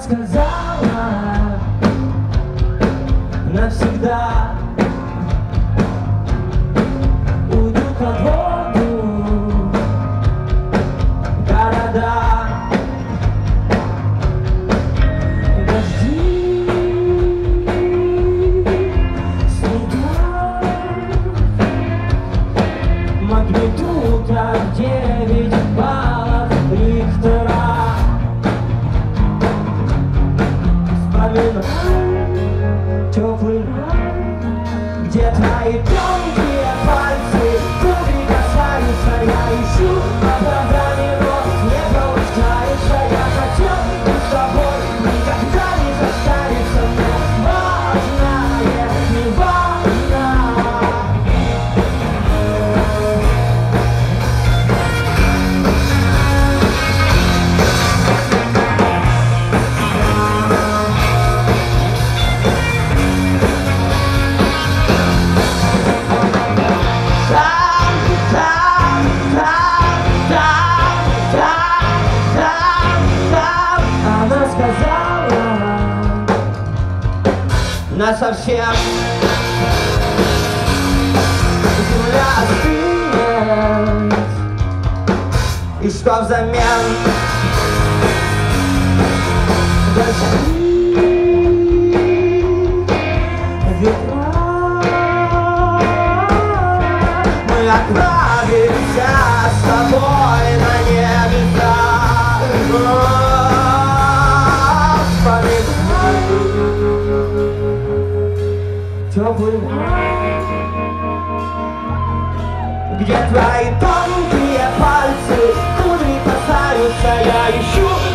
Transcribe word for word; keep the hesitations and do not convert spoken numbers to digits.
сказала навсегда уйду под воду города. Дожди снега, магнитуда девять баллов Рихтера. Теплый май, где твои тонкие пальцы внутри касаются, я ищу оправданий, но не получается. Я хотел быть с тобой, никогда не застанется, мне важное не важно. Она сказала насовсем земля остынет, и что взамен? Дожди, ветра, мы отправимся с тобой на небеса. Теплый май, где твои тонкие пальцы внутри касаются, я ищу